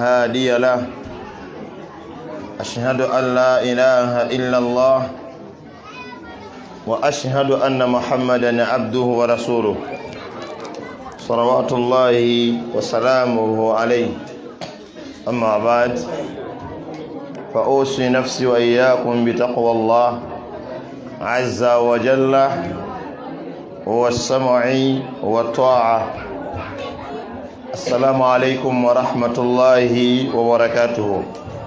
هادي له أشهد أن لا إله إلا الله وأشهد أن محمدا عبده ورسوله صلوات الله وسلامه عليه. أما بعد فأوصي نفسي وإياكم بتقوى الله عز وجل والسمع والطاعة. السلام عليكم ورحمة الله وبركاته.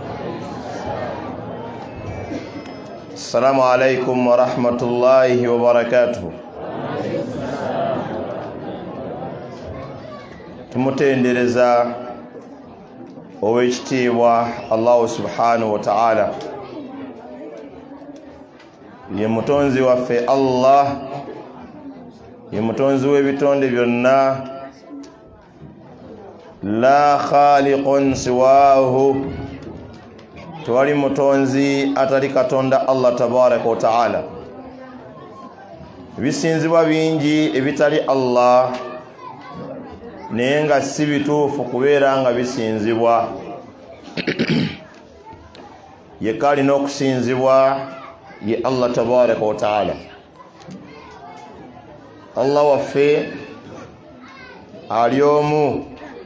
السلام عليكم ورحمة الله وبركاته. tumutendereza owekitiibwa Allah subhanahu wa ta'ala, ye mutonzi waffe Allah, ye mutonzi w'ebitonde byonna, la khaliqun siwahu, tewali mutonzi atali katonda Allah tabaraka wa ta'ala. Ebisinzibwa bingi ebitali Allah naye nga si bituufu kubeera nga bisinzibwa. Yekka alina okusinzibwa ye Allah tabaraka wa ta'ala. Allah waffe ali omu,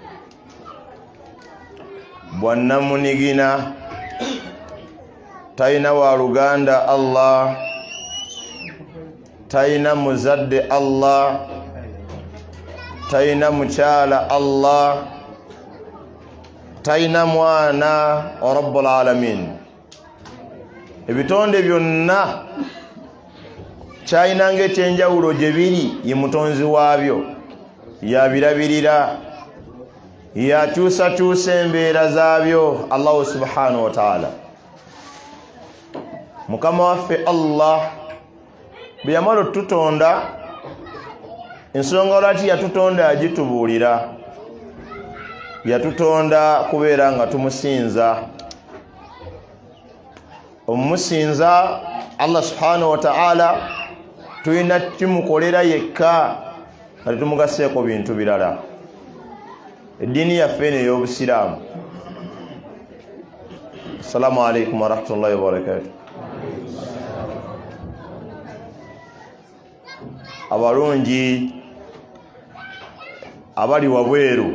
bwannamunigina, talina waluganda Allah, talina muzadde Allah, talina mukyala Allah, talina mwana wa rabbul alamin. Ebitonde byonna kyalina ng'ekyenjawulo gye biri, ye mutonzi waabyo, yabirabirira, yakyusakyusa embeera zaabyo Allah subhanahu wa ta'ala. Mukama waffe Allah bwe yamala otutonda, ensonga lwaki yatutonda agitubuulira. Yatutonda kubeera nga tumusinza. Omumusinza Allah subhanahu wa ta'ala tulina kimukolera yekka nga tetumugaseeko bintu birala. Eddiini yaffe eno ey'Obusiraamu. Assalamu alaikum warahmatullahi wabarakatuh. Abalungi abali wabweru,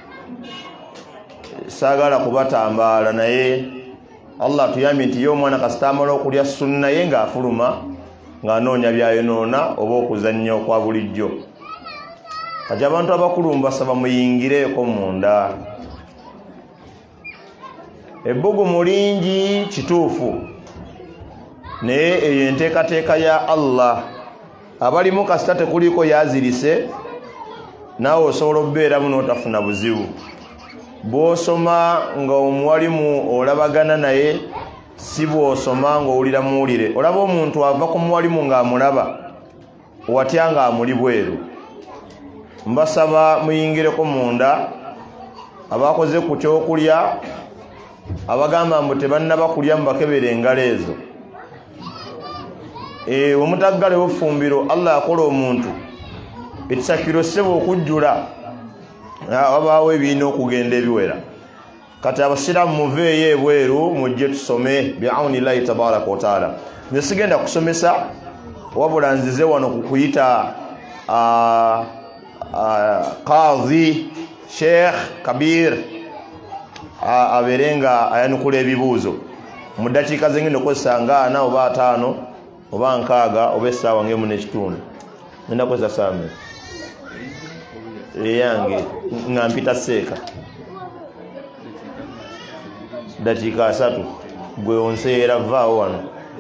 saagala kubatambaala, naye Allah tuyambye nti y'omwana kasita amala okulya sunna ye ng'afuluma ng'anoonya byayonoona oba okuzannya okwa bulijjo. Kati abantu abakulu mbasaba muyingireeko munda. Ebbugumu lingi kituufu, naye eyo enteekateeka ya Allah. Abalimu kasita tekuliko yazirise, naawe osobola okubeeramu n'otafuna buzibu. Bw'osoma nga omuwalimu olabagana naye, si bw'osoma ng'owulira muwulire. Olaba omuntu ava ku muwalimu ng'amulaba, watya ng'amuli bweru. Mbasaba muyingireko munda. Abakoze ku kyokulya, abagamba mbu tebannaba kulya mubakebere engalo ezo. Omutaggale w'effumbiro Allah akola omuntu ekisakiro ssebo okujjula, wabaawo ebiina okugenda ebiwera. Kati abasiraamu muveeyo ebweru mujje tusome bi'awnillahi tabaraka wa ta'ala. Nze sigenda kusomesa, wabula nzize wano ku kuyita Qadhi Sheikh Kabir abeere nga ayanukula ebibuuzo mu ddakiika zengenda okozesa nga 4 oba 5 oba 6 oba essaawa ng'emu n'ekitundu. Ngenda kukozesa saame eyange nga mpita seeka ddakiika 3 gwe onseera vaawo wano.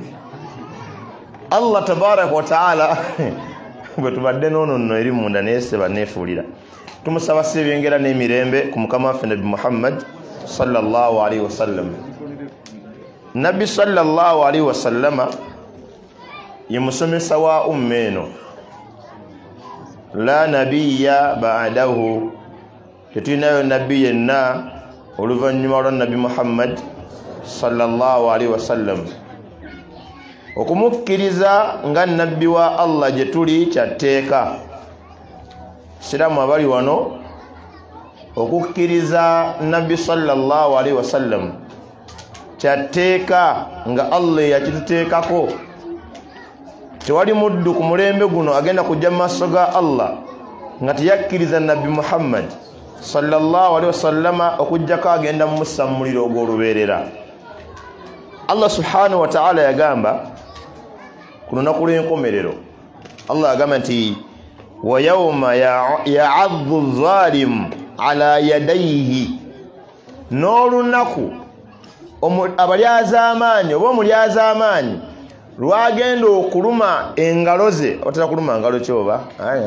Allah tabaraka wa ta'ala bwe tubadde noono nno eri munda naye seba neefuulira. Tumusaba sebyengera n'emirembe ku mukama waffe Nabi Muhammad sallallahu alaihi wasallam. Nabi sallallahu alaihi wasallama ye musomesa wa umma eno. La nabiyya ba'dahu, tetulinayo nabbi yenna oluvannyuma lwa Nabi Muhammad sallallahu alaihi wasallam. Okumukkiriza nga nabbi wa Allah gye tuli kyatteeka. Siramu abali wano okukkiriza nabbi sallallahu alaihi wasallam kyateeka nga Allah yakituteekako. Tewali muddu ku mulembe guno agenda kujja mu maaso ga Allah nga teyakkiriza nabbi Muhammad sallallahu alaihi wasallama okujjako agenda mu mussa mu muliro ogw'olubeerera. Allah subhanahu wa ta'ala yagamba ku lunaku lw'enkomerero, Allah yagamba nti wa yawma ya'adhu adh-dhalimu ala yadayhi, n'olunaku abalyazaamaanyi oba omulyazaamaanyi lwagenda okuluma engalo ze, otera kuluma ngalo kyoba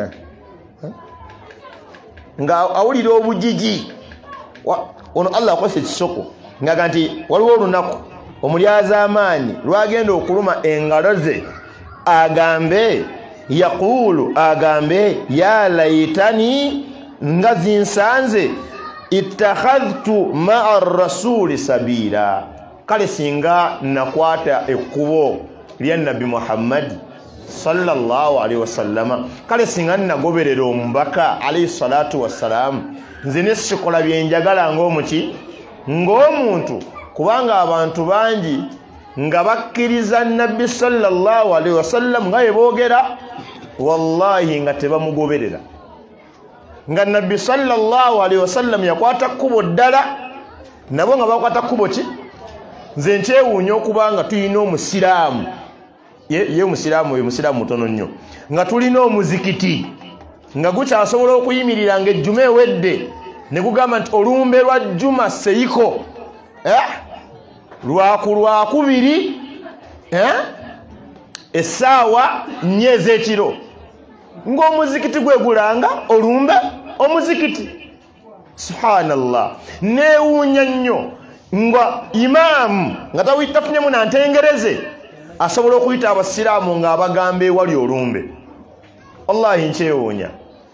nga awulira obujiji ono Allah akozesa ekisoko ngaga nti waliwo olunaku omulyazaamaanyi lwagenda okuluma engalo ze agambe yaqulu, agambe ya laitani, nga zinsanze ittakhadhtu ma'a rasuli sabila, kale singa nakwata ekkubo lya nabbi Muhammad sallallahu alaihi wasallama, kale singa nagoberera omubaka alayhi salatu wassalam, nze nesikola byenjagala ng'omuki ng'omuntu, kubanga abantu bangi nga bakkiriza nabbi sallallahu alaihi wasallam nga yeboogera, wallahi nga tebamugoberera. Nga nabbi sallallahu alaihi wasallam yakwata kkubo ddala, nabo nga bakwata kkubo ki? Nze nkyewuunya okubanga tulina omusiraamu, ye omusiraamu oyo musiraamu mutono nnyo, nga tulina omuzikiti nga gukyasobola okuyimirira nga ejjuma ewedde ne gugamba nti olumbe lwa jjuma seiko lwakubiri essaawa 4 ez'ekiro, ng'omuzikiti gwegulanga olumbe omuzikiti. Subhanallah, neewuunya nnyo nga imaamu nga tafunyemu nantengereze asobola okuyita abasiraamu ng'abagamba ewali olumbe. Wallahi nkyewuunya.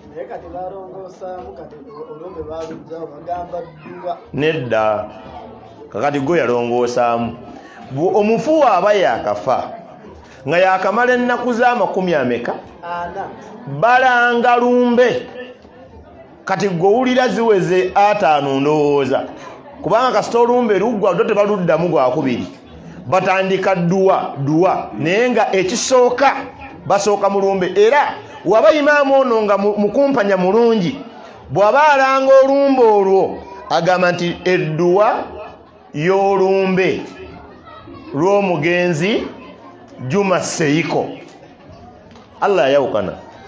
Nedda, kakati gwe yalongoosaamu. Omufu aba yakafa nga yakamala ennaku z'amakumi balanga lumbe, kati gw'owulira ziweze 5 ndowooza, kubanga kasita olumbe luggwa do tebaluddamu gwakubiri, batandika duwa naye nga ekisooka basooka mu lumbe. Era waba imaamu ono nga mukumpanya mulungi, bw'aba alanga olumbe olwo agamba nti edduwa y'olumbe lw'omugenzi Juma Seiko. Allah yawukana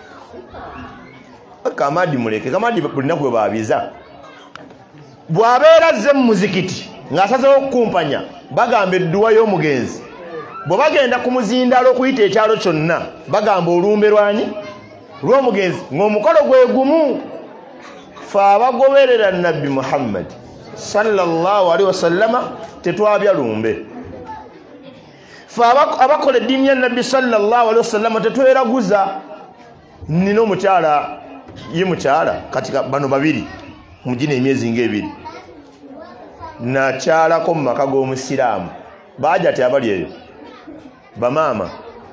Kamadi muleke, Kamadi bulinaku bwe babiza, bw'abeera azze mu muzikiti ng'asazeho okukumpanya bagamba edduwa y'omugenzi, bwe bagenda ku muzindalo okuyita ekyalo kyonna bagamba olumbe lwanyi lw'omugenzi, ng'omukolo gwe gumu. Fe abagoberera nabbi Muhammad sallallahu alaihi wasallama tetwabya lumbe. Fe abakola eddiini ya nabbi sallallahu alaihi wasallama tetweraguza. Nina omukyala, ye mukyala katika bano babiri mujina emyezi ng'ebiri, nakyalako mu maka g'omusiraamu, baaja ati abali eyo bamaama,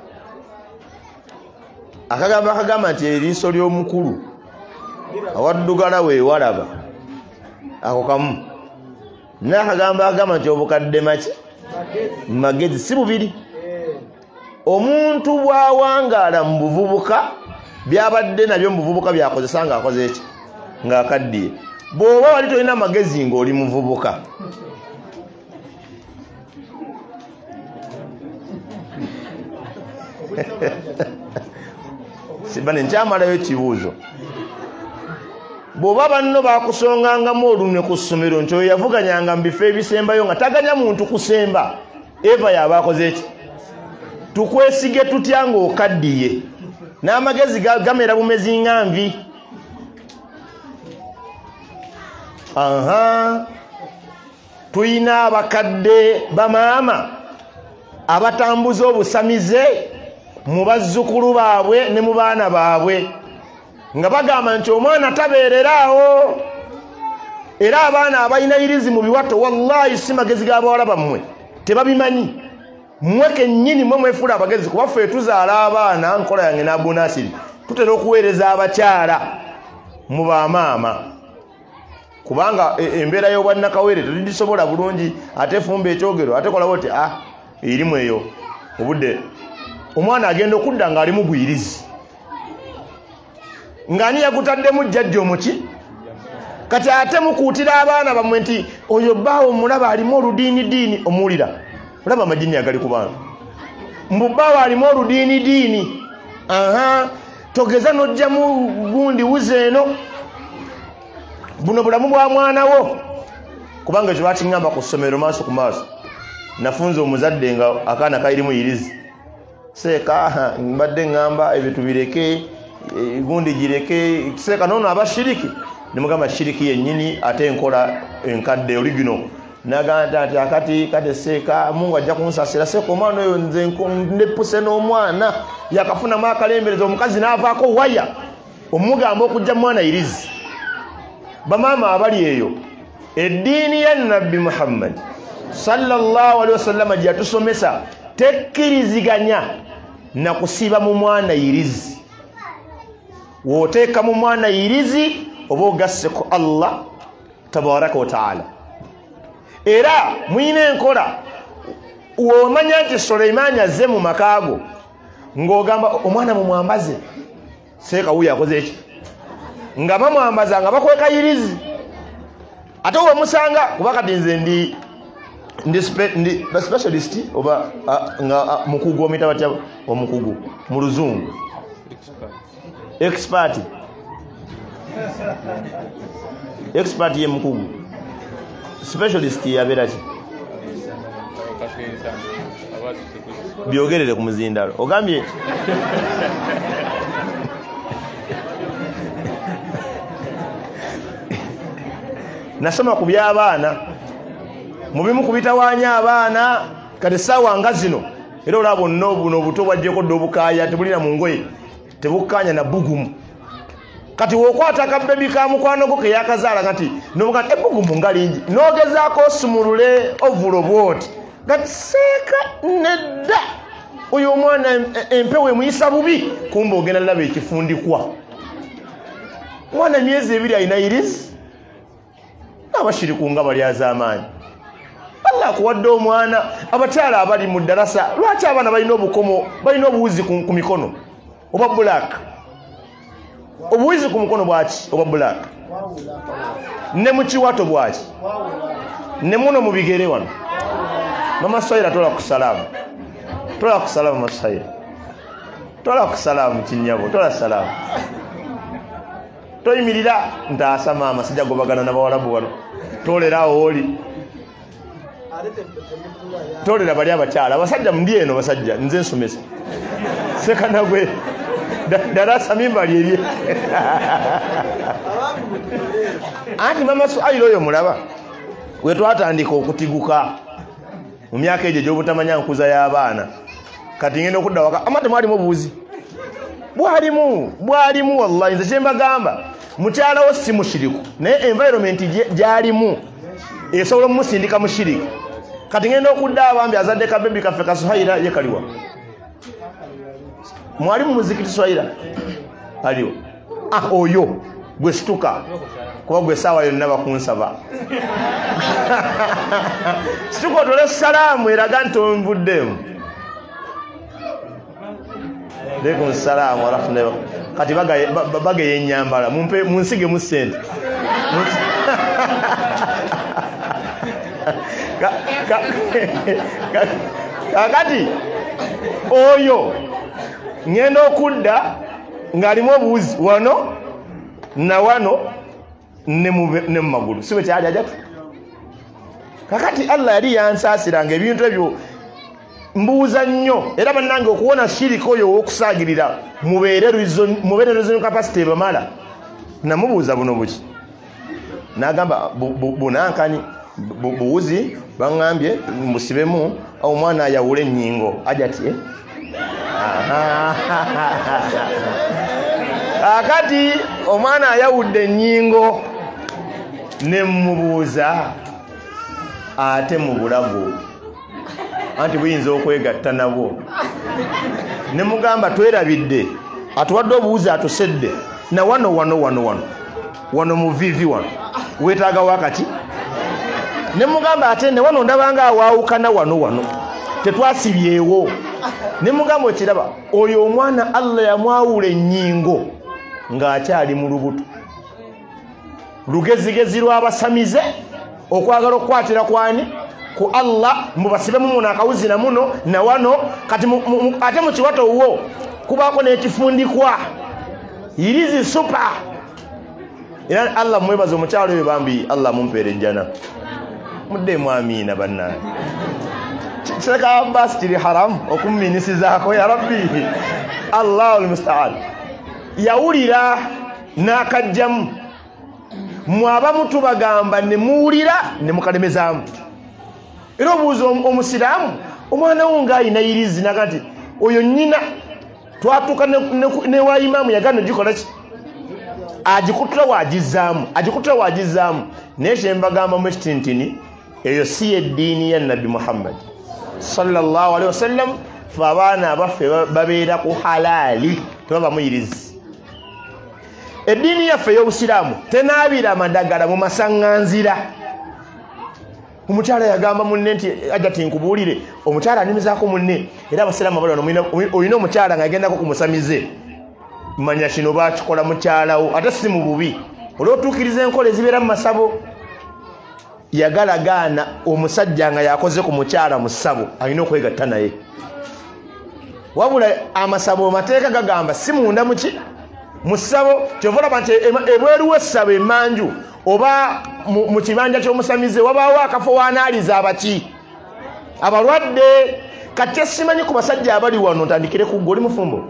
akagamba nti eriiso ly'omukulu awaddugala weewalaba, ako kamu. N'akagamba agamba nti obukadde maki magezi si bubiri. Omuntu bw'awangaala mu buvubuka, byabadde nabyo mu buvubuka byakozesa ng'akoze eki ng'akaddiye. Bw'oba wali tolina amagezi ng'oli muvubuka, sibane nkyamalayo ekibuuzo. Bw'oba banno bakusongangamu olumwe ku ssomero nti oyo yavuganyanga mu bifo ebisembayo nga taganya muntu kusemba, Eva yaba akoze eki? Tukwesige tutya ng'okaddiye n'amagezi gamera bumezi ngambi. Tuyina abakadde bamaama abatambuza obusamize mu bazzukulu baabwe ne mu baana baabwe, nga bagamba nti omwana tabeereraawo. Era abaana abalina irizi mu biwato, wallahi si magezi g'abawala bammwe tebabimanyi. Mmwe kennyini mmwe mwefuula abagezi, kuba ffe tuzaala abaana, nkola yange n'abunasiri tutera okuweereza abakyala mu bamaama. kubanga embeera y'obwannakawere tetugisobola bulungi ate fumba ekyogero ate kola wote erimu eyo obudde omwana agenda okudda ng'ali mu buyirizi ng'ani yagutaddemu jjajja omuki kati ate mukuutira abaana bammwe nti oyo bbaawo mulaba alimu oludiinidiini omuwulira olaba amajini agali ku baana mbu bbaawo alimu oludiinidiini togeza n'ojjamu gundi wuze eno buno bulamu bwa mwana wo kubanga ekyo bakiŋŋamba ku ssomero maaso ku maaso nafunze omuzadde nga akaana kairimu irizi seeka mbadde ŋŋamba ebyo tubireke gundi gireke seeka noono abashiriki nemugamba shiriki yennyini ate enkola enkadde oligino nagamba ati akati kade seeka Mungu ajja kunsasira seeka omwana oyo nze ndepuse n'omwana yakafunamu akalembereza omukazi n'avaako waya omugamba okujja mwana irizi bamaama abali eyo eddiini ya nabbi Muhammad sallallahu alaihi wasallam gyatusomesa tekkiriziganya na kusiba mu mwana irizi wooteeka mu mwana irizi oba ogasse ku Allah tabaraka wa taala era mwine enkola womanya nti Suleimani azze mu makaago ng'ogamba omwana mumwambaze seeka wuyo akoze eki nga bamwambaza nga bakweka irizi ate wemusanga kuba kati nze ndi specialist oba nga mukugu omita batya omukugu mu luzungu expert ye mukugu specialist yabeera ki byogerere ku muzindalo ogambye nasoma ku by'abaana mu bimu kubitawaanya abaana kati essaawa nga zino era olaba bonna buno obuto bwajjeko dde obukaaya tebulina mu ngoye tebukkaanya na bugumu kati wokwata akabebi ka mukwano gwo ke yakazaala kati nomuga ebugumu nga lingi nogezaako osumulule ovulo bwoti kati seeka nedda oyo omwana empewo emuyisa bubi kumba ogenda laba ekifundikwa mwana myezi ebiri alina irizi n'abashiriku nga bali azaamaanyi Allah akuwadde omwana abakyala abali mu ddarasa lwaki abaana balina obukomo balina obuwuzi ku mikono oba black obuwizi ku mukono bwaki oba black ne mu kiwato bwaki ne muno mu bigere wano mama Saira tola kusalamu Masaira tola kusalamu kinyabo tola salamu toyimirira ntaasa maama sijja gobagana n'abawalabu wano tolerawo oli tolera bali abakyala abasajja mundi eno basajja nze nsomesa sekanagwe darasa mimba lyerye anti mama Saira oyo mulaba we twatandika okutiguka mu myaka egyo gy'obutamanya nkuza y'abaana kati ngenda okudda waka amate mwalimu obuuzi bwalimu wallahi nze kyembagamba mukyala wo si mushiriku naye environment gyalimu esobola omusindika mushiriki kati ngenda okudda abambi azadde kabebi kaffe ka Suhaira ye kaliwa mwalimu muzikiti Suhaira aliwo oyo gwe situka kuba gwe saawa yonna bakunsaba situka otole salaamu eraga nti onvuddemu Alaikum salaam wa rahmatullahi kati bagaye ennyambala munsige mu ssente kakati oyo ngenda okudda ng'alimu obuwuzi wano na wano ne mu magulu sibe kyali ajatu kakati Allah yali yansaasiranga ebintu ebyo mbuuza nnyo era bannange okuwona shirika oyo ow'okusaagirira mubeere reason capacity bamala namubuuza buno buki n'agamba bunankani buwuzi baŋŋambye mbusibemu omwana ayawula ennyingo ajati akati omwana ayawudde ennyingo ne mubuuza ate mu bulago anti buyinza okwegatta nabwo ne mugamba twerabidde atuwadde obuwuzi atusedde na wano mu vivi wano wetaaga wakati ne mugamba ate ne wano ndabanga awaawukana wano tetwasibyewo ne mugamba ekiraba oyo omwana Allah yamwawula ennyingo ng'akyali mu lubuto lugezigezi lwabasamize okwagala okukwatira kwani ku Allah mubasibemu muno akawuzina muno na wano kati ate mu kiwato wo kubaako n'ekifundikwa irizi supa era Allah mwebaza omukyalo oyo bambi Allah mumpeere enjana muddemu amiina bannaye Sheikh Abbas kiri haram okuminisizaako ya rabbi Allahul musta'an yawulira n'akajjamu mwabamu tubagamba ne muwulira ne mukalemezaamu era obuuza omusiraamu omwana wo ng'ayina irizi nakati oyo nnyina twatuuka ne wa imaamu yagano gikola ki agikutula waagizaamu naye kyembagamba mu ekitintini eyo si yeddiini ya nabbi Muhammad sallallahu alaihi wasallam fe abaana abaffe babeera ku halaali tebaba muyirizi eddiini yaffe ey'obusiraamu tenaabira amadagala mu masaŋŋanzira omukyala yagamba munne nti ajja tinkubuulire omukyala animizaako munne era abasiraamu abali wano olina omukyala ng'agendako ku musamize manya kino baakikola mukyalawo ate si mu bubi olw'otuukiriza enkola ezibeera mu masabo yagalagaana omusajja nga yakoze ku mukyala mu ssabo alina okwegatta naye wabula amasabo mateeka gagamba si munda muki mu ssabo kyova olaba nti ebweru w'essabo emmanju oba mu kibanja ky'omusamize wabaawo akafo waanaaliza abaki abalwadde kati esimanyi ku basajja abali wano ntandikire ku gwe oli mufumbo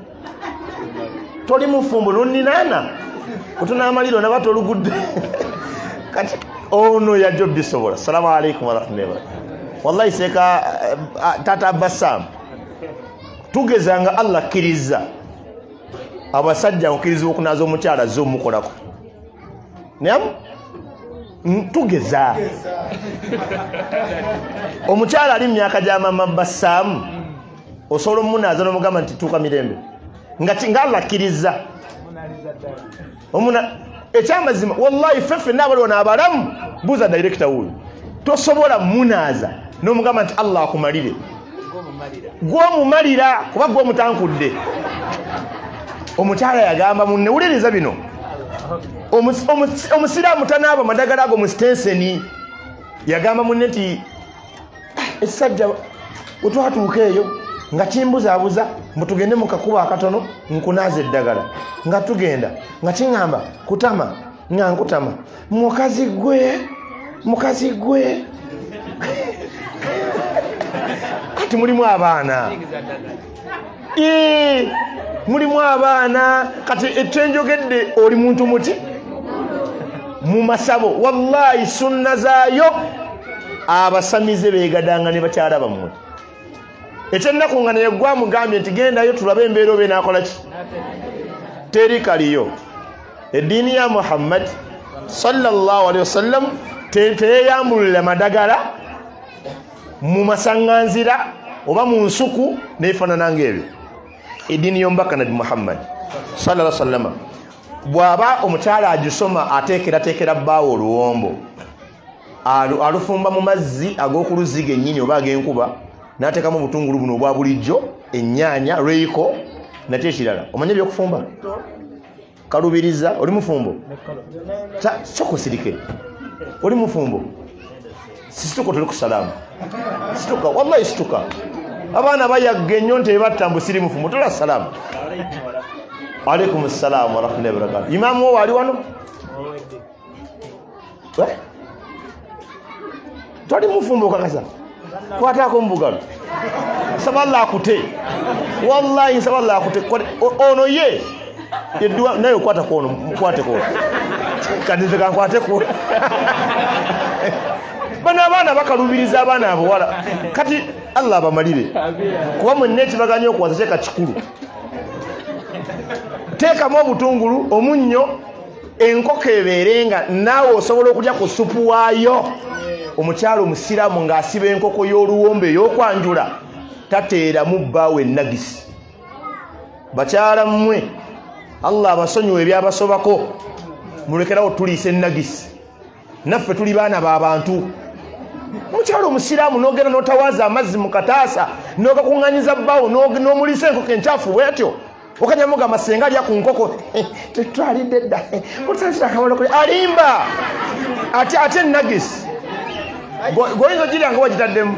toli mufumbo nonninaana otunaamaliro naba tolugudde kati ono yajjo bisobola assalamu alaikum warahmatullahi wabarakatuh wallahi seeka tata Abbasam tugezanga Allah kkiriza abasajja okkirizibwa okunaaza omukyala zo omukolako naye tugeza omukyala ali mu myaka gya mama Abbasam osobola omunaaza n'omugamba nti tuuka mirembe nga Allah kkiriza ekyamazima wallahi ffeffe n'abali wano abalamu buuza director wuyo tosobola munaaza n'omugamba nti Allah akumalire gw'omumalira kuba gw'omutankudde omukyala yagamba munne wuliriza bino omusiraamu tanaaba madagala ago mu stenseni yagamba munne nti essajja wetwatuuka eyo nga kimbuzaabuza mbutugende mu kakuba akatono nkunaaza eddagala nga tugenda nga kiŋŋamba kutama nga nkutama mukazi gwe kati mulimu abaana mulimu abaana kati ekyenjogedde oli muntu muti mu masabo wallahi sunna zaayo abasamize beegadanga ne bakyala bammwe ekyennaku nga naye gwamugambye nti gendayo tulabe embeera obe naakola ki teri kaliyo eddiini ya Muhammad sallallahu alaihi wasallam teyeyambulira madagala mu masaŋŋanzira oba mu nsuku neefaanana ng'ebyo eddiini y'omubaka nabbi Muhammad sallallahu alaihi wasallam bw'aba omukyala agisoma ateekerateekera bbaawo oluwombo alufumba mu mazzi ag'okuluziga ennyini oba ag'enkuba n'ateekamu obutungulu buno obwa bulijjo ennyaanya reyiko nate ekirala omanye byokufumba kalubiriza oli mufumbo soko sirike oli mufumbo situka tuli ku salaamu situka wallahi situka abaana bayagga ennyo nti ebatta mbu siri mufumbo tola salaamu alaikum assalamu warahmatullahi wabarakatuh imaamu wo ali wano toli mufumbo kakasa kwataako mubugalo nsaba Allah akute wallahi nsaba Allah akute ono ye edduwa naye okwata kono mukwate kono kati nze kankwate kono bano abaana bakalubiriza abaana abawala kati Allah abamalire kuba mwenna ekibaganya okuwaza kyeka kikulu teekamu obutungulu omunnyo enkoko ebeerenga naawe osobola okulya ku supu waayo omukyalo omusiraamu ng'asiba enkoko y'oluwombo ey'okwanjula tateeramu bbaawe ennagisi bakyala mmwe Allah abasonyiwa ebyabasobako mulekerawo tuliisa ennagisi naffe tuli baana b'abantu. Omukyalo omusiraamu n'ogenda n'otawaaza amazzi mu kataasa n'ogakuŋŋanyiza bbaawo n'omulisa enkoko enkyafu bwetyo okanyamuga amasenga alya ku nkoko tetwalidde dda otasira akamalo kuli alimba ate nagisi goyinza ogirya nga wagitaddemu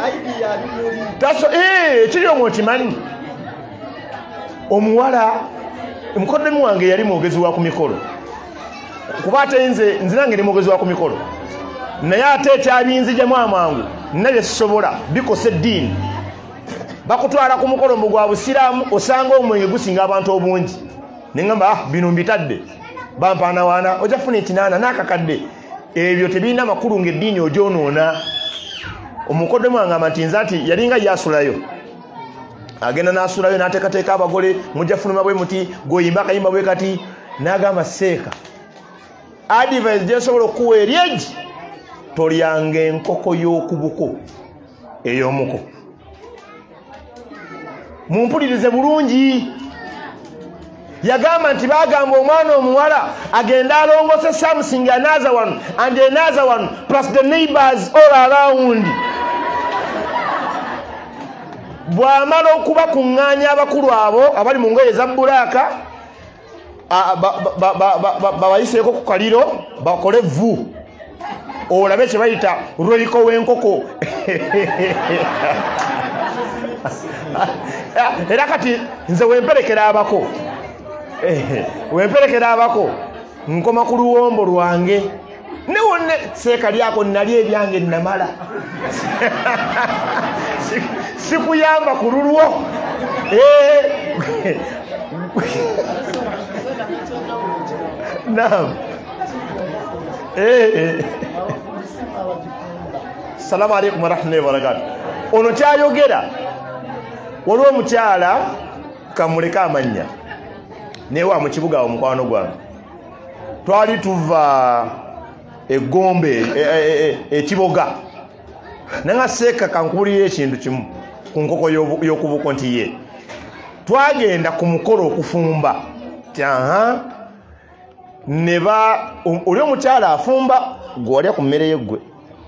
kiri omwo okimanyi. Omuwala mukoddomi wange yali mwogezi wa ku mikolo kuba ate nze nange ndi mwogezi wa ku mikolo naye ate ekyabinzijemu amangu nabye sisobola bikosa eddiini. Bakutwala ku mukolo gwa busiraamu osanga omwenge gusinga abantu obungi neŋŋamba bino mbitadde bampaanawaana ojja kufuna ekinaana n'akakadde ebyo tebirina makulu ng'eddiini ogyonoona. Omukoddomi wange amanti nze nti yalinga yasulayo agenda n'asulayo n'ateekateeka abagole mujja fuluma bwe muti goyimba akayimba bwe kati n'agamba seeka advice gyesobola okuwa eryegi tolyanga enkoko y'okubuko ey'omuko. Mumpulirize bulungi. Yagamba nti bagamba omwana omuwala agenda alongose something another one and another one plus the neighbors all around. Bw'amala okubakuŋŋaanya abakulu abo abali mu ngoye za bbulaaka babayiseeko ku kaliro bakole vvu olabe kye bayita lweriko w'enkoko. Era kati nze wemperekera abako nkoma ku luwombo lwange ne wonne seeka lyako nali ebyange namala sikuyamba ku lulwo. Naam. Assalamu alaikum warahmatullahi wabarakatuh. Ono kyayogera waliwo omukyala kamuleka amanya newa mu kibuga omukwano gwange twali tuva egombe ekiboga nanga seeka kankubulira ekintu kimu ku nkoko y'okubuko nti ye twagenda ku mukolo okufumba neba oli omukyala afumba gw'olya ku mmere yeggwe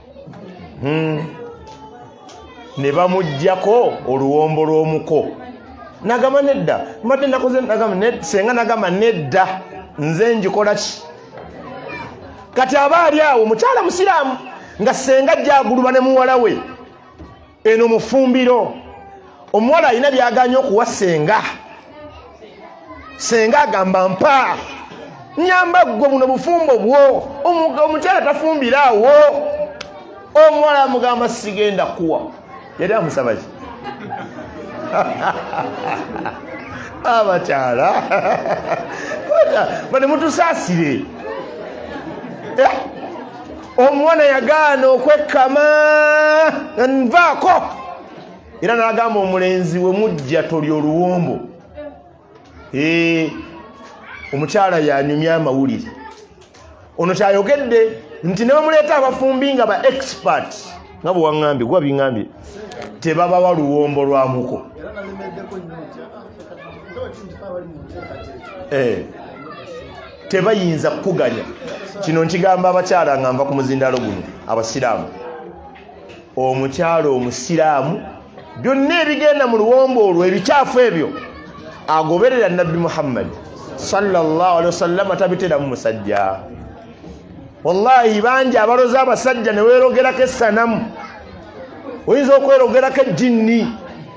ne bamuggyako oluwombo lw'omuko nagamba nedda mbadde nakoze senga nagamba nedda nze njikola ki kati aba ali awo mukyala musiraamu nga senga ajjaguluba ne muwala we eno mufumbiro omuwala alina byaganya okuwa senga agamba mpa nyamba gwe buno bufumbo bwo omukyala tafumbira awo omuwala amugamba sigenda kuwa yali amusaba ki abakyala bane mutusaasire omwana yagaana okwekkama nvaako era n'agamba omulenzi we mujja toli oluwombo omukyala yanyumya amawulire ono kyayogedde nti ne bamuleeta abafumbi nga ba expert nga bwe waŋŋambye gwa biŋŋambye tebabawa luwombo lwamuko tebayinza kukuganya kino nkigamba abakyala nga nva ku muzindalo guno abasiraamu omukyala omusiraamu byonna ebigenda mu luwombo olwo ebikyafu ebyo agoberera nabbi Muhammad sallallahu alaihi wasallam tabiteramu musajja. Wallahi bangi abaloza abasajja ne weerogerako essanamu oyinza okwerogerako ejjinni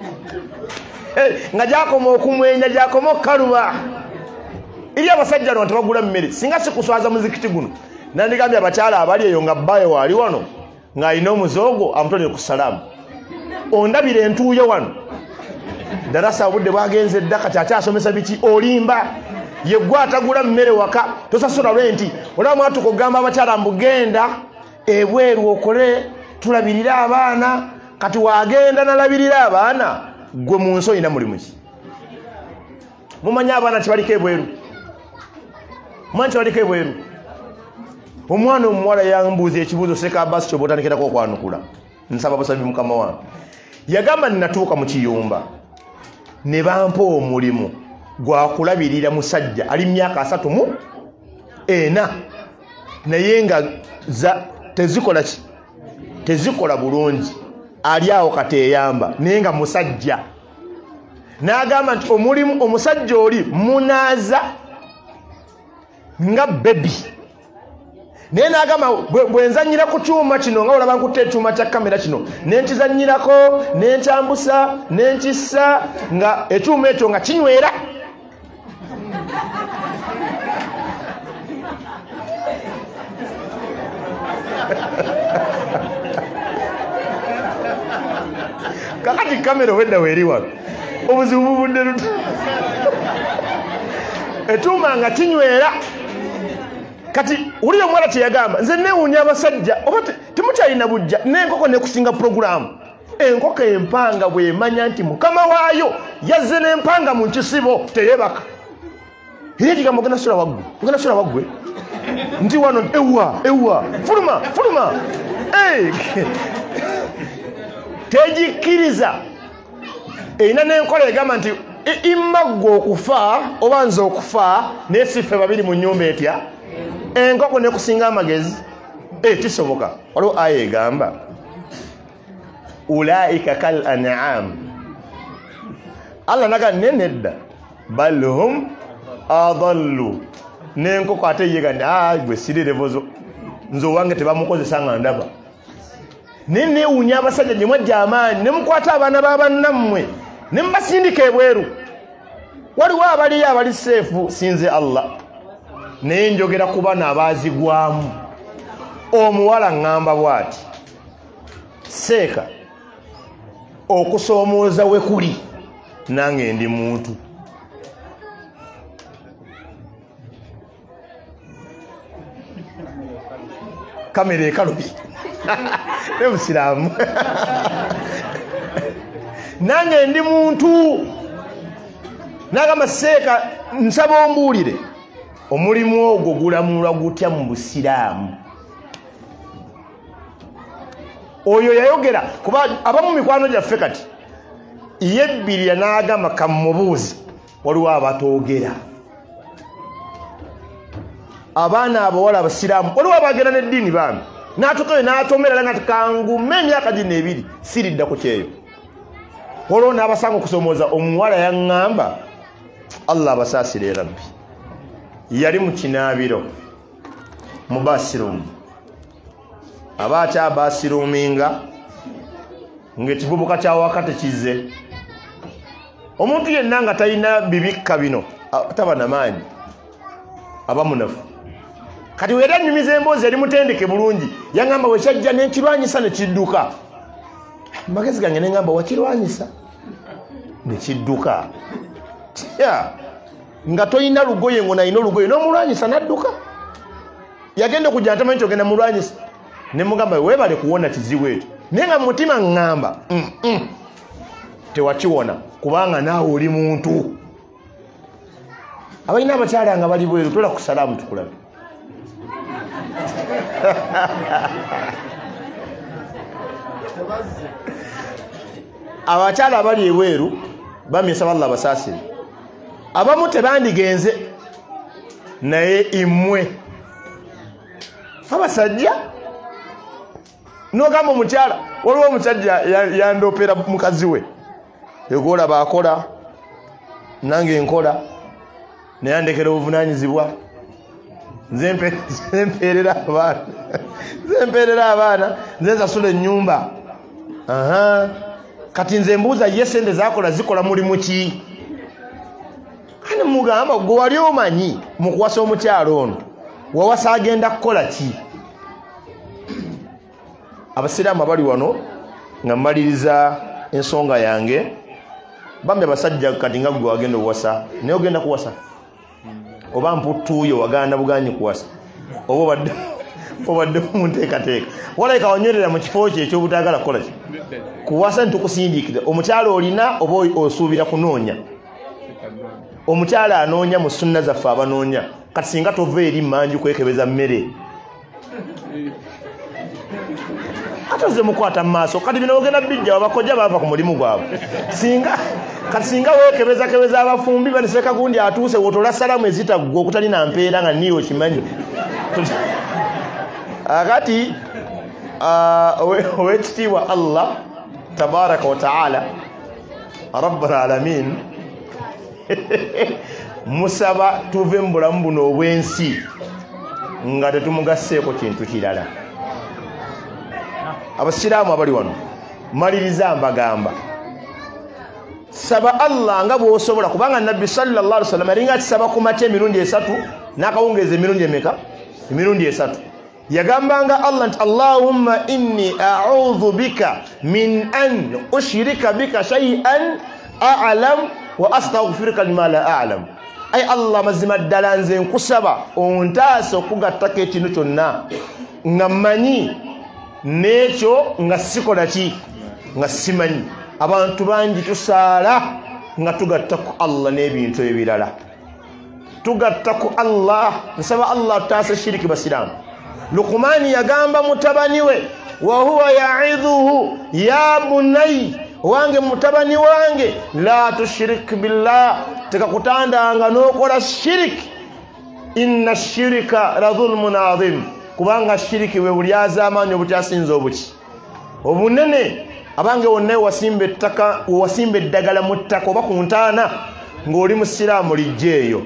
nga gyakoma okumwenya gyakoma okukaluba eri abasajja no tebagula mmere singa sikuswaza muzikiti guno nandigambye abakyala abali eyo nga bbayo waali wano ng'alina omuzoogo amutonye ku salaamu ondabira entuuyo wano darasa obudde bwagenze dda kati akyasomesa biki olimba yeggwe atagula mmere waka tosasula lwenti olaba mwatuka okugamba abakyala mbugenda ebweru okole tulabirira abaana kati wagenda nalabirira abaana gwe mu nsi olina mulimu ki mumanyi abaana kibaliko ebweru mumanyi kibaliko ebweru omwana omuwala yambuuza ekibuuzo seka basi kyoba otandikirako okwanukula nsaba busabi mukama wange yagamba nnatuuka mu kiyumba ne bampa omulimu gwakulabirira musajja ali myaka 34 naye nga tezikola bulungi ali awo kateyamba naye nga musajja n'agamba nti omulimu omusajja oli munaaza nga bebi naye n'agamba bwenzanyira ku kyuma kino nga olaba nkutte ekyuma kya kamera kino nenkizanyirako nenkyambusa nenkissa nga ekyuma ekyo nga kinywera kakati kamera wedda weeri wano obuzibu bubudde luto ekyuma nga kinywera kati uli omwala kyeyagamba nze newuunya abasajja oba temukyalina bujja n'enkoko nekusinga puroguramu enkoko empanga bwemanya nti mukama waayo yazze n'empanga mu nkisibo teyebaka era ekigambo ogenda sula waggwe nti wano ewa fuluma tegikkiriza erina n'enkola egamba nti immaggwe okufa oba nze okufa naye siffe babiri mu nnyumba etya enkoko nekusinga amagezi kisoboka waliwo aya egamba ulaika kal an'am Allah naga nenedda bal hum adallu n'enkoko ate yeganda gwe sirire bozo nze wange tebamukozesa nga ndaba newuunya abasajja gye mwajja amaanyi ne mukwata abaana b'abannammwe ne mubasindika ebweru waliwo abaliyo abali seefu sinze Allah naye njogera ku bana abaazigwamu omuwala ŋŋamba bw'ati seeka okusoomooza we kuli nange ndi muntu kamera ekalubi ne musiraamu nange ndi muntu nagamba seeka nsaba ombuulire omulimu ogwo gulamulwa gutya mu busiraamu oyo yayogera kuba abamu mikwano gyaffe kati yebbirira n'agamba kamubuuzi waliwo abatoogera abaana abawala abasiraamu waliwo abagenda n'eddiini baami n'atukayo n'atomerera nga tikangume emyaka gino ebiri siridda ku kyeyo waliwo n'abasanga okusomooza omuwala yaŋŋamba Allah abasaasire rabbi yali mu kinaabiro mu basirumu aba akyabasiruminga ng'ekivubuka kyawaka tekize omuntu yenna nga talina bibikka bino taba namaanyi aba munafu kati weera nnyumiza emboozi yali mutendeke bulungi yaŋŋamba wekyajja nenkirwanyisa ne kidduka magezi gange neŋŋamba wakirwanyisa ne kidduka tya nga toyina lugoye ngo nayina olugoye n'omulwanyisa n'adduka yagenda okujja ntamanyi nti ogenda mulwanyisa ne mugamba weebale kuwona kizibu ekyo naye nga mutima ŋŋamba tewakiwona kubanga naawe oli muntu abalina abakyala nga bali bweru tola ku salaamu tukulabe abakyala abali ebweru bamyesa balla abasaasire abamu tebandigenze naye immwe abasajja nogamba omukyala waliwo omusajja yandoopera mukazi we egoola baakola nange nkola nayandekera obuvunanyizibwa nze mpeerera abaana nze nsasula ennyumba kati nze mbuuza ye sente zakola zikola mulimu ki kane mugamba gwe wali omanyi mu kuwasa omukyalo ono wawasa agenda kukola ki abasiraamu abali wano nga mmaliriza ensonga yange bambi abasajja kati nga gwe wagenda okuwasa naye ogenda kuwasa oba mputtuuyo waganda buganyi kuwasa oba obadde munteekateeka walayika wanywerera mu kifo kyo ekyobutagala kukola ki kuwasa nitukusindiikira omukyalo olina oba osuubira kunoonya omukyala anoonya mu sunna zaffe abanoonya kati singa tova eri manju kwekebeza mmere ate mukwata mu maaso kati bino ogenda bijja abakojja bava ku mulimu gwabwe kati singa weekebezakebeza abafumbi baniseka gundi atuuse wotola salamu ezitaggwa okutalina mpeera nga niyo okimanyi akati owekitiibwa Allah tabaraka wa taala rabbul alamin musaba tuve mu bulamu buno obwensi nga tetumugasseeko kintu kirala. Abasiraamu abali wano maliriza mbagamba, saba Allah nga bw'osobola, kubanga Nabbi sallallahu alaihi wasallam alinga kisaba ku mate emirundi 3 n'akawungeeza emirundi emeka? Emirundi 3. Yagambanga Allah nti Allahumma inni a'udhu bika min an ushrika bika shay'an a'lam wa astaghfiruka lima la a'lam. Ay Allah, mazima ddala nze nkusaba ontaasa okugattako ekintu kyonna nga mmanyi n'ekyo nga sikola ki, nga simanyi. Abantu bangi tusaala nga tugatta ku Allah n'ebintu ebirala. Tugatta ku Allah, nsaba Allah tutaasa shiriki. Basiraamu, Luqmani yagamba mutabani we, wa huwa ya'idhuhu ya bunayya, wange mutabani wange, la tushrik billah, tekakutandanga n'okola shiriki. Inna shirika la dhulmun adhim, kubanga shiriki we bulyaza amaanyi obutyasinza obuki obunene. Abange wonna wasimba ettaka, wasimba eddagala mu ttaka oba ku ntaana ng'oli musiraamu lijjeeyo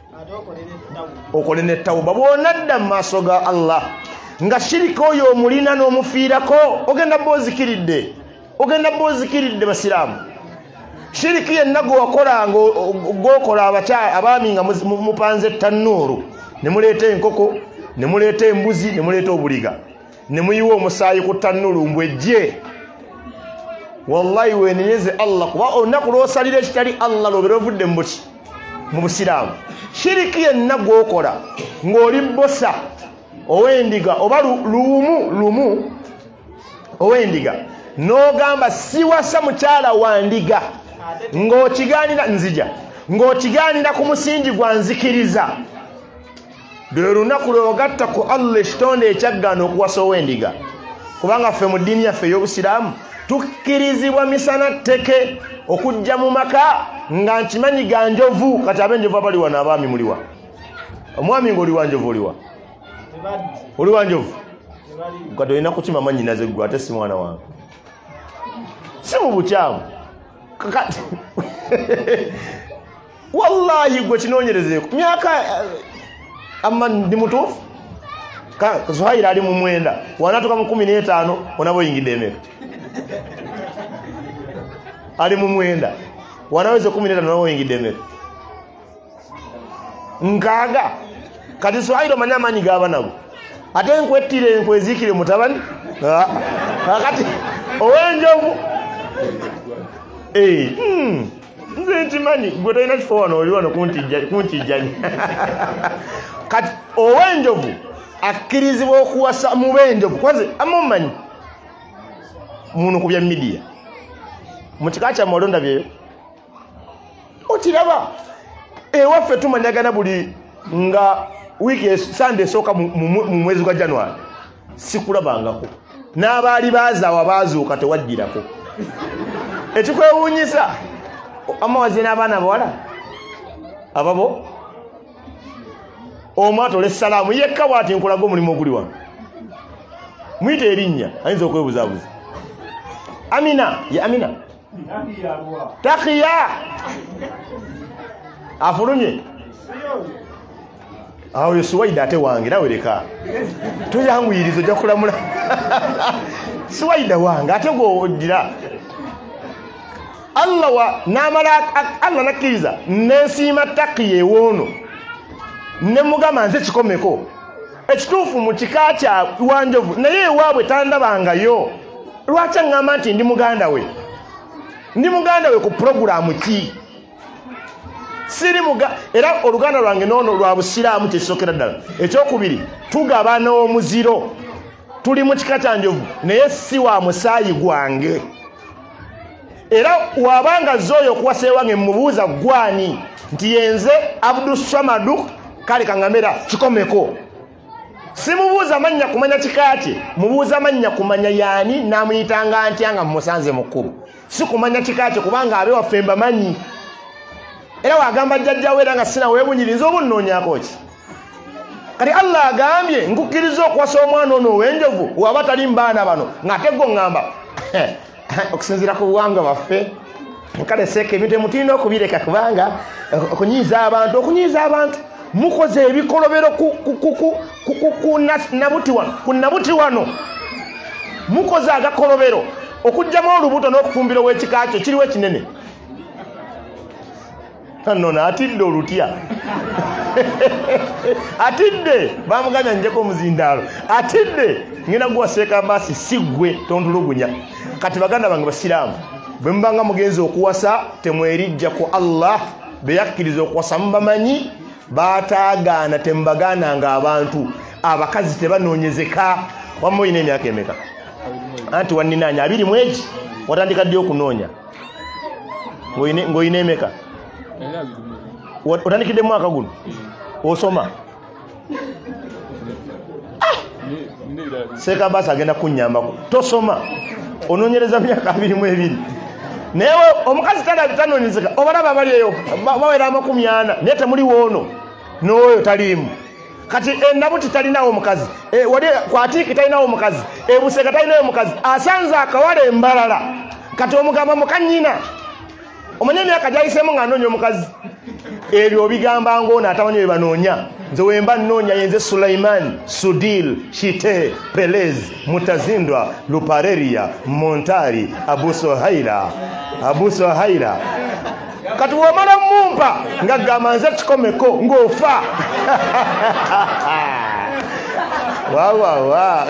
okole n'ettawuba. Bw'onadda mu maaso ga Allah nga shiriki oyo omulina n'omufiirako, ogenda boozikiridde, ogenda boozikiridde. Basiraamu, shiriki yenna gwe wakola ng'okola abaami nga mupanze ettanuuru, ne muleeta enkoko, ne muleeta embuzi, ne muleeta obuliga, ne muyiwa omusaayi ku ttanuuru mbwejje. Wallahi wenenyeze Allah, kuba olunaku lw'osalira ekitali Allah lw'obeera ovudde mu buki, mu Busiraamu. Shiriki yenna gw'okola ng'oli bosa ow'endiga oba lumu ow'endiga, n'ogamba siwasa mukyala wa ndiga, ng'okigaanira nzija, ng'okigaanira ku musingi gwa nzikiriza, lwe lunaku lw'ogatta ku Allah ekitonde ekyaggaana okuwasa ow'endiga. Kubanga ffe mu ddiini yaffe ey'Obusiraamu tukkirizibwa misana tteke okujja mu maka nga nkimanyi ga njovu. Kati ab'enjovu abali wano abaami muliwa? Omwami ng'oli wa njovu oliwa? Oli wa njovu? Kati olina kukimama nnyinaze ggwe, ate si mwana wange, si mu bukyamu. Wallahi gwe kinoonyerezeeko myaka amma ndi mutuufu. Zuhaira ali mu 9 wanatuka mu 15 onaba oyingidde emeka. Ali mu 9 wanaweze 15 onaba oyingidde emeka nkaaga. Kati Zuhaira manya amanyi gaba nabo, ate enkwettire enkweziikire mutabani kati ow'enjovu nze nkimanyi gwe tolina kifo wano, oli wano kuntijjani. Kati ow'enjovu akkirizibwa okuwasa mu b'enjovu. Kwanze amumanyi muno ku bya media mu kika kya malonda byeyo okiraba. Ewaffe tumanyagana buli nga wiiki Sunday esooka mu mwezi gwa January, sikulabangako. N'abaali baazaawa baazuuka tewajjirako. Ekikwewuunyisa amawazi n'abaana bawala ababo omwatole salaamu yekka bw'ati nkulaga omulimu oguli wano, muyita erinnya ayinza okwebuzaabuza. Amina, ye Amina Takiya afulumye awo yo Suwaida ate wange nawe leka tuyanguyiriza ojja kulamula. Suwaida wange ate gwogira Allah Allah nakkiriza nensiima Takiya ewoono ne mugamba nze kikomeko ekituufu mu kika kya wanjovu, naye ewaabwe tandabangayo. Lwaki aŋŋamba nti ndi muganda we? Ndi muganda we ku puroguramu ki? Siri era oluganda lwange noono lwa Busiraamu kyekisokera ddala. Ekyokubiri, tugabana omuziro, tuli mu kika kya njovu naye si wa musaayi gwange. Era wabanga zooyo okuwasa ewange mubuuza gwani nti yenze Abdussamadu kale kangamera kikomeko. Simubuuza mannya kumanya kika kye, mubuuza mannya kumanya yaani namuyitanga ntya nga mumusanze mukulu. Si kumanya kika kye kubanga abe waffe mbamanyi. Era wagamba jjajjawe era nga sina weebunyiriza obunnoonyaako ki? kati Allah agambye nkukiriza okuwasa omwana ono ow'enjovu waba tali mbaana bano ng'ate gwo ngamba okusinziira ku buwangwa baffe kale seeka ebintu emutiina okubireka kubanga okunyiiza abantu mukoze ebikolobero ku nabuti wano mukoze agakolobero okujjamu olubuto n'okufumbiro w'ekika kyo kiriwo ekinene no naatidde olutya atidde bamuganya njeko omuzindaalo atidde ngenda guwaseeka baasi siggwe tontulugunya kati baganda bange basiraamu bwe mubanga mugenzi okuwasa temwerijja ku Allah beyakkiriza okuwasa mubamanyi baataagaana temubagaananga abantu abakazi tebanoonyezeka wamma olina emyaka emeka anti wanninaanya 2 mwegi watandika ddi okunoonya ng'olina emeka otandikidde mwaka guno osoma seeka baasi agenda kunnyambako tosoma onoonyereza myaka 22 naye omukazi tanoonyezeka obalaba bali eyo bawera 40 naye temuliwo ono n'oyo taliimu kati enabuti talinawo omukazi wali kwatiiki talinawo omukazi ebuseka talinawo omukazi asanze akawala embalala kati omugamba mukanyina omanye emyaka gyayisemu ng'anoonya omukazi ebyo obigamba ng'ono atamanyi bye banoonya nze wemba nnoonya yenze Sulaiman Sudil Shite Pelez Mutazindwa Lupareria Montari Abu Sohaila kati womala mumpa nga gamba nze kikomeko ng'ofa wawawa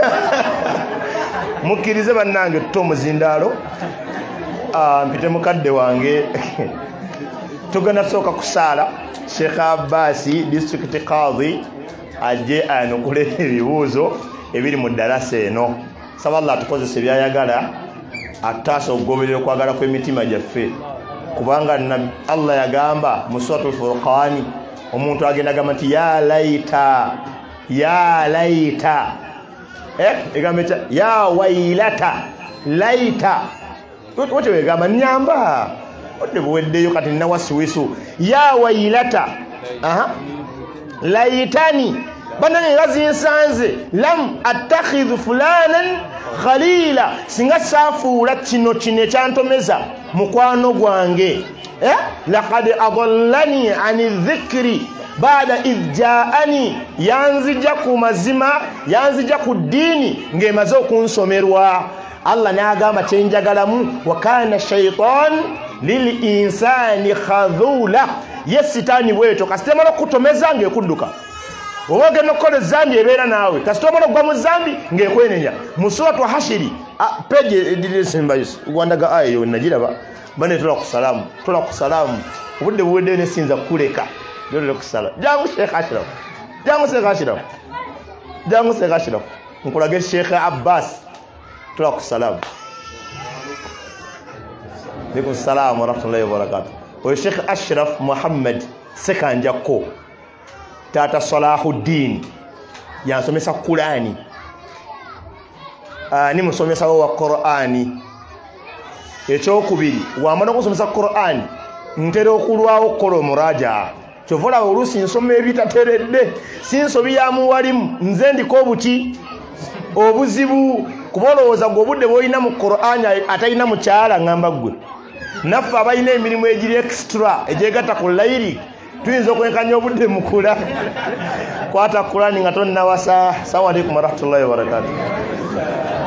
mukkirize bannange tuta omuzindaalo mpite mukadde wange tugenda tusooka kusaala Sheikh Abbas district qadhi ajje anukule ebibuuzo ebiri mu ddalasa eno saba Allah atukozese byayagala ataasa okugoberera okwagala kw'emitima gyaffe kubanga Allah yagamba mu suratul Furqani omuntu agenda gamba nti ya laita egambe ya wailata laita wote wegamba nyamba odde buweddeyo kati nawasiwisu ya wailata laitani banane ngazinsanze lam attakhidhu fulanan khalila singa safuula kino ekyantomeza mukwano gwange laqad adallani ani dhikri baada idjaani yanzija ku mazima yanzija ku ddiini ng'emaze okunsomerwa Allah n'agamba kyenjagalamu wa kana shaytan lil insani khadhula yesitani bweto kasitemala okutomeza ng'ekudduka oba ogenda okukola ezambi ebeera naawe kasitomala okugwa mu zambi ng'ekwenenya mu suratu hashiri peji ediresembayos gwandaga aya yo nagiraba bane tola kusalamu obudde buwedde ne sinza kuleka dole kusala jangu Sheikh Ashraf nkulage Sheikh Abbas tola kusalamu Alaikum salaam wa rahmatullahi wa barakatuh oyo Sheikh Ashraf Muhammad Sekanjako tata Salahuddin yansomesa Qur'ani ni musomesa wa Qur'ani ekyokubiri wamana okusomesa Qur'ani ntera okulwawo okukola omuraja kyovola oluusi nsoma ebitateredde sinsobi ya muwalimu nze ndiko obuzibu kubolowooza gwe obudde bw'olina mu Qur'ani atalina mukyala ngamba ggwe naffe abalina emirimu egiri extra egyegatta ku layiri tuyinza okwenkanya obudde mukula kwata Qur'ani nga tonnawasa. Assalamu alaikum warahmatullahi wabarakatuh.